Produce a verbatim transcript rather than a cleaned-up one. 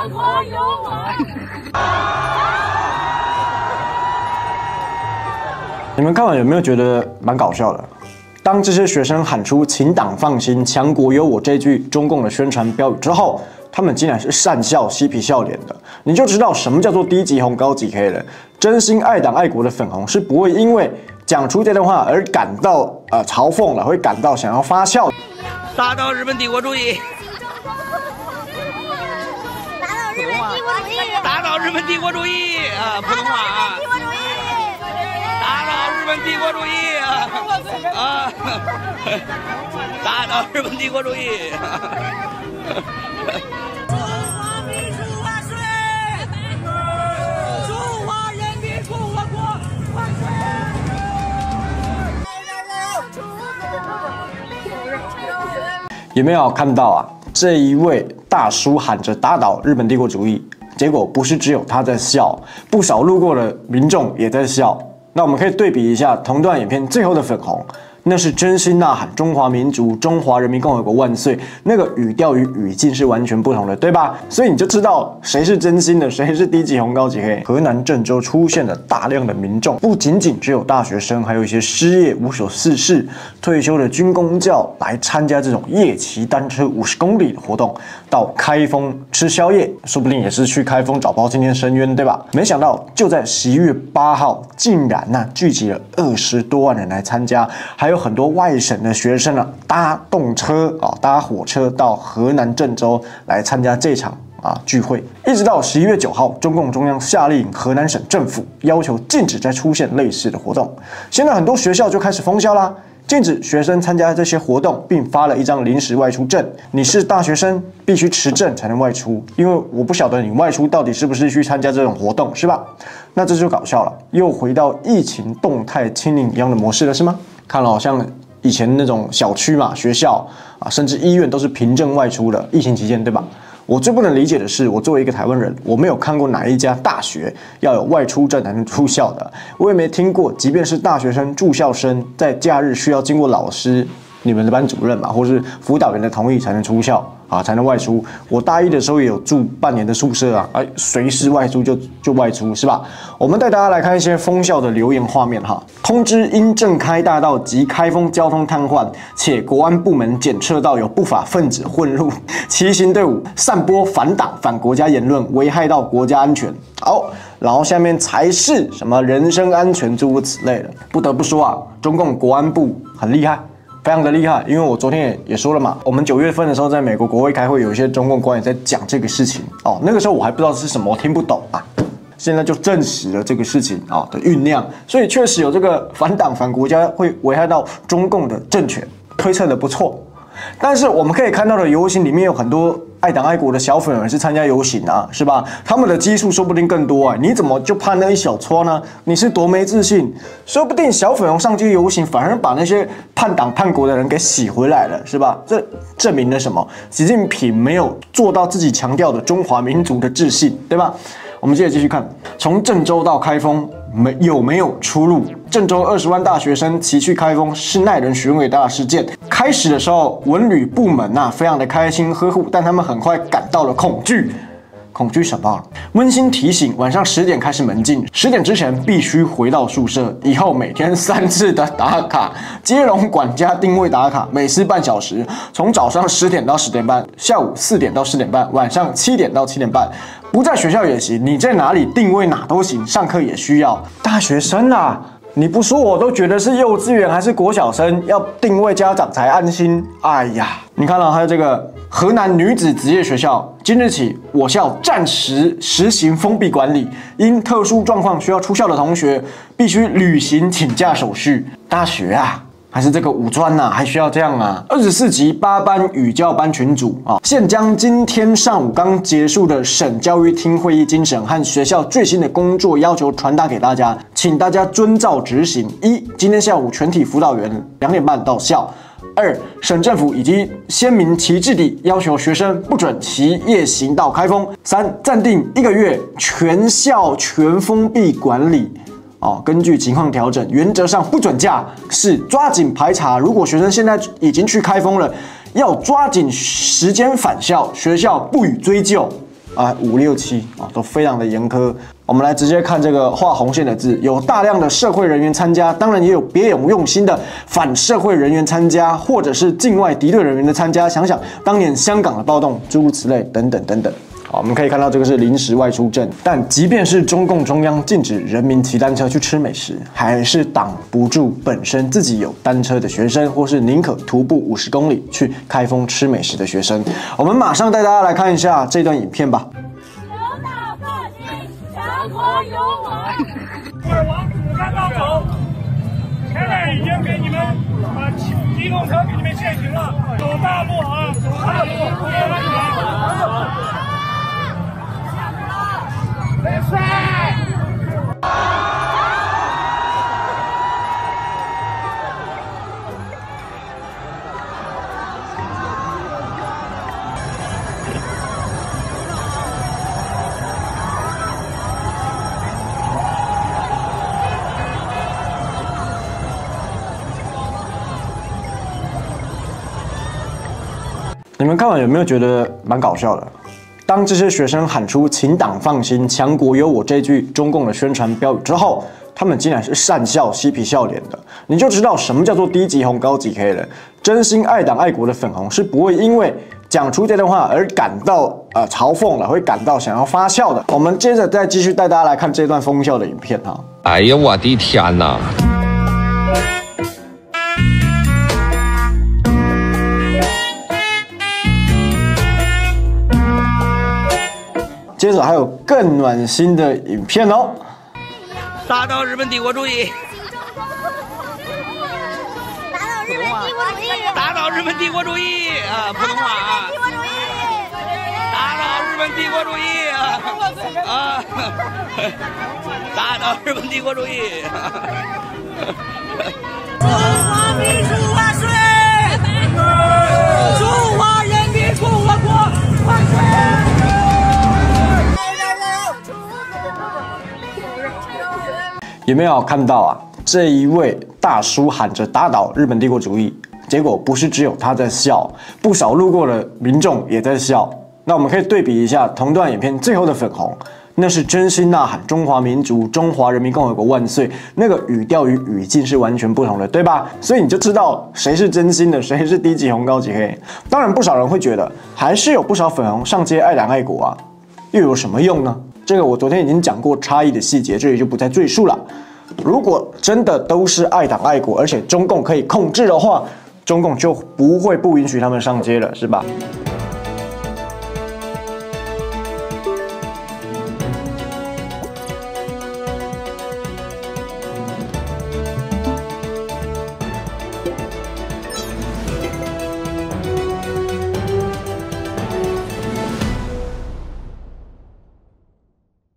中国有我。 你们看完有没有觉得蛮搞笑的？当这些学生喊出“请党放心，强国有我”这句中共的宣传标语之后，他们竟然是讪笑、嬉皮笑脸的，你就知道什么叫做低级红、高级黑了。真心爱党爱国的粉红是不会因为讲出这段话而感到呃嘲讽了，会感到想要发笑。 打倒日本帝国主义！打倒日本帝国主义啊！普通话啊！打倒日本帝国主义啊！啊！打倒日本帝国主义！中华民族万岁！中华人民共和国万岁！ 有没有看到啊？这一位大叔喊着打倒日本帝国主义，结果不是只有他在笑，不少路过的民众也在笑。那我们可以对比一下同段影片最后的粉红，那是真心呐喊中华民族、中华人民共和国万岁，那个语调与语境是完全不同的，对吧？所以你就知道谁是真心的，谁是低级红高级黑。河南郑州出现了大量的民众，不仅仅只有大学生，还有一些失业、无所事事、退休的军公教来参加这种夜骑单车五十公里的活动，到开封吃宵夜，说不定也是去开封找包青天申冤，对吧？没想到就在十一月八号，竟然呐、啊、聚集了二十多万人来参加，还有很多外省的学生啊，搭动车啊，搭火车到河南郑州来参加这场啊聚会。一直到十一月九号，中共中央下令河南省政府要求禁止再出现类似的活动。现在很多学校就开始封校啦，禁止学生参加这些活动，并发了一张临时外出证。你是大学生，必须持证才能外出，因为我不晓得你外出到底是不是去参加这种活动，是吧？那这就搞笑了，又回到疫情动态清零一样的模式了，是吗？看了好像以前那种小区嘛、学校啊，甚至医院都是凭证外出的，疫情期间，对吧？我最不能理解的是，我作为一个台湾人，我没有看过哪一家大学要有外出证才能出校的，我也没听过，即便是大学生、住校生，在假日需要经过老师、你们的班主任嘛，或是辅导员的同意才能出校啊，才能外出。我大一的时候也有住半年的宿舍啊，哎，随时外出就就外出，是吧？我们带大家来看一些封校的留言画面哈。通知因正开大道及开封交通瘫痪，且国安部门检测到有不法分子混入，骑行队伍散播反党反国家言论，危害到国家安全。好，然后下面才是什么人身安全诸如此类的。不得不说啊，中共国安部很厉害。非常的厉害，因为我昨天也也说了嘛，我们九月份的时候在美国国会开会，有一些中共官员在讲这个事情哦，那个时候我还不知道是什么，我听不懂啊，现在就证实了这个事情啊的酝酿，所以确实有这个反党反国家会危害到中共的政权，推测的不错。但是我们可以看到的游行里面有很多爱党爱国的小粉儿是参加游行啊，是吧？他们的基数说不定更多啊，你怎么就怕那一小撮呢？你是多没自信？说不定小粉红上街游行，反而把那些叛党叛国的人给洗回来了，是吧？这证明了什么？习近平没有做到自己强调的中华民族的自信，对吧？我们接着继续看，从郑州到开封，没有没有出入？郑州二十万大学生齐去开封是耐人寻味大的事件。开始的时候，文旅部门呐、啊、非常的开心呵护，但他们很快感到了恐惧。恐惧什么？温馨提醒：晚上十点开始门禁，十点之前必须回到宿舍。以后每天三次的打卡，接龙管家定位打卡，每次半小时，从早上十点到十点半，下午四点到四点半，晚上七点到七点半。不在学校也行，你在哪里定位哪都行，上课也需要。大学生啊！你不说我都觉得是幼稚园还是国小生，要定位家长才安心。哎呀，你看了、啊、还有这个河南女子职业学校，今日起我校暂时实行封闭管理，因特殊状况需要出校的同学必须履行请假手续。大学啊！还是这个五专呐、啊，还需要这样啊？二十四级八班语教班群组啊，现将今天上午刚结束的省教育厅会议精神和学校最新的工作要求传达给大家，请大家遵照执行。一，今天下午全体辅导员两点半到校。二，省政府已经鲜明旗帜地要求学生不准骑夜行到开封。三，暂定一个月全校全封闭管理。哦，根据情况调整，原则上不准假。四，抓紧排查，如果学生现在已经去开封了，要抓紧时间返校，学校不予追究。 啊五六七啊都非常的严苛。我们来直接看这个画红线的字，有大量的社会人员参加，当然也有别有用心的反社会人员参加，或者是境外敌对人员的参加。想想当年香港的暴动，诸如此类，等等等等。好，我们可以看到这个是临时外出证，但即便是中共中央禁止人民骑单车去吃美食，还是挡不住本身自己有单车的学生，或是宁可徒步五十公里去开封吃美食的学生。我们马上带大家来看一下这段影片吧。 刘大放心，全国有我。 二往主干道走，前面已经给你们把机动车给你们限行了，走大路啊，走大路，注意安全。没事。 你们看完有没有觉得蛮搞笑的？当这些学生喊出“请党放心，强国有我”这句中共的宣传标语之后，他们竟然是讪笑、嬉皮笑脸的，你就知道什么叫做低级红、高级黑了。真心爱党爱国的粉红是不会因为讲出这段话而感到呃嘲讽了，会感到想要发笑的。我们接着再继续带大家来看这段疯笑的影片哈。 哎呀，我的天哪！ 接着还有更暖心的影片哦， 打倒日本帝国主义！打倒日本帝国主义！啊，普通话啊！打倒日本帝国主义！啊，打倒日本帝国主义！中华民族万岁！中华人民共和国万岁！ 有没有看到啊？这一位大叔喊着打倒日本帝国主义，结果不是只有他在笑，不少路过的民众也在笑。那我们可以对比一下同段影片最后的粉红，那是真心呐喊中华民族、中华人民共和国万岁，那个语调与语境是完全不同的，对吧？所以你就知道谁是真心的，谁是低级红高级黑。当然，不少人会觉得，还是有不少粉红上街爱党爱国啊，又有什么用呢？这个我昨天已经讲过差异的细节，这里就不再赘述了。如果真的都是爱党爱国，而且中共可以控制的话，中共就不会不允许他们上街了，是吧？